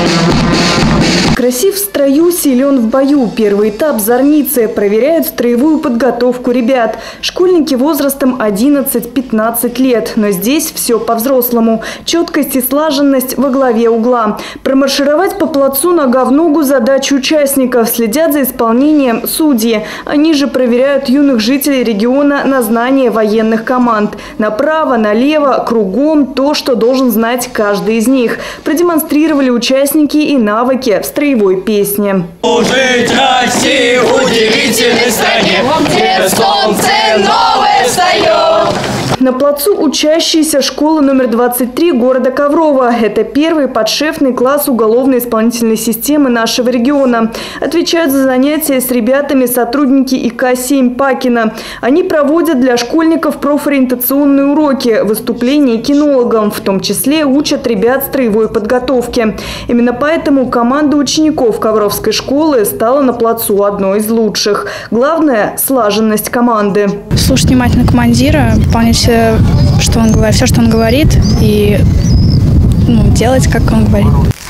Красив в строю, силен в бою. Первый этап Зорницы проверяют строевую подготовку ребят. Школьники возрастом 11-15 лет. Но здесь все по-взрослому. Четкость и слаженность во главе угла. Промаршировать по плацу нога в ногу задача участников. Следят за исполнением судьи. Они же проверяют юных жителей региона на знание военных команд. Направо, налево, кругом то, что должен знать каждый из них. Продемонстрировали участники и навыки в строевой песне. Служить России удивительной стране, где солнце новое встает. На плацу учащиеся школы номер 23 города Коврова. Это первый подшефный класс уголовно-исполнительной системы нашего региона. Отвечают за занятия с ребятами сотрудники ИК-7 Пакина. Они проводят для школьников профориентационные уроки, выступления кинологам, в том числе учат ребят строевой подготовки. Именно поэтому команда учеников Ковровской школы стала на плацу одной из лучших. Главное – слаженность команды. Слушать внимательно командира, выполнять все, что он говорит, и делать, как он говорит.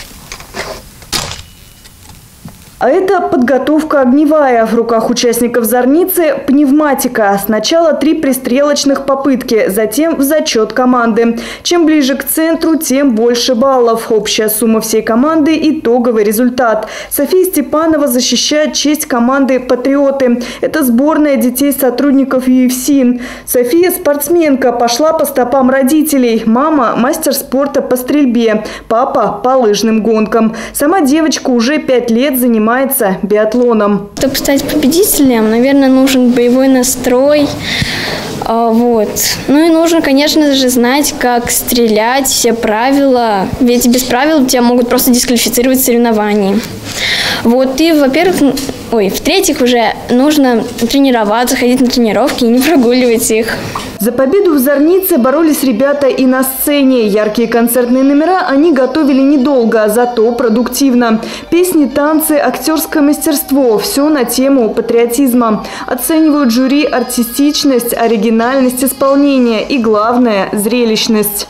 А это подготовка огневая. В руках участников Зорницы пневматика. Сначала 3 пристрелочных попытки, затем в зачет команды. Чем ближе к центру, тем больше баллов. Общая сумма всей команды – итоговый результат. София Степанова защищает честь команды «Патриоты». Это сборная детей сотрудников UFC. София – спортсменка, пошла по стопам родителей. Мама – мастер спорта по стрельбе, папа – по лыжным гонкам. Сама девочка уже 5 лет занимается биатлоном. Чтобы стать победителем, наверное, нужен боевой настрой. Ну и нужно, конечно же, знать, как стрелять, все правила. Ведь без правил тебя могут просто дисквалифицировать в соревновании. И, в-третьих, уже нужно тренироваться, ходить на тренировки и не прогуливать их. За победу в Зорнице боролись ребята и на сцене. Яркие концертные номера они готовили недолго, зато продуктивно. Песни, танцы, актерское мастерство – все на тему патриотизма. Оценивают жюри артистичность, оригинальность исполнения и, главное, зрелищность.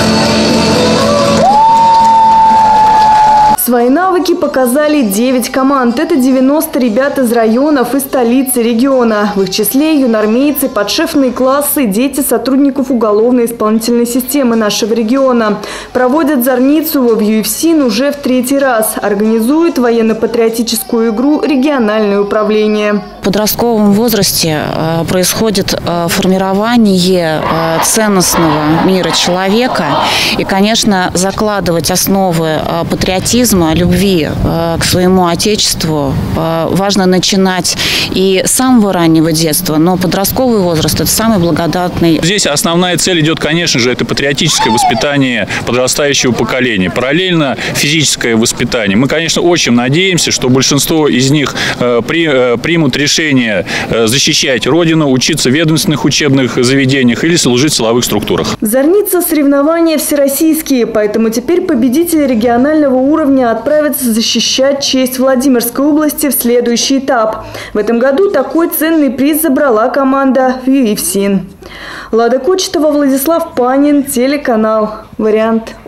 Свои навыки показали 9 команд. Это 90 ребят из районов и столицы региона. В их числе юнормейцы, подшефные классы, дети сотрудников уголовно-исполнительной системы нашего региона. Проводят Зорницу в UFC уже в 3-й раз. Организует военно-патриотическую игру региональное управление. В подростковом возрасте происходит формирование ценностного мира человека. И, конечно, закладывать основы патриотизма, любви к своему отечеству важно начинать и с самого раннего детства, но подростковый возраст – это самый благодатный. Здесь основная цель идет, конечно же, это патриотическое воспитание подрастающего поколения. Параллельно физическое воспитание. Мы, конечно, очень надеемся, что большинство из них примут решение защищать Родину, учиться в ведомственных учебных заведениях или служить в силовых структурах. Зорница – соревнования всероссийские, поэтому теперь победители регионального уровня отправятся защищать честь Владимирской области в следующий этап. В этом году такой ценный приз забрала команда UFC. Лада Кочетова, Владислав Панин, телеканал «Вариант».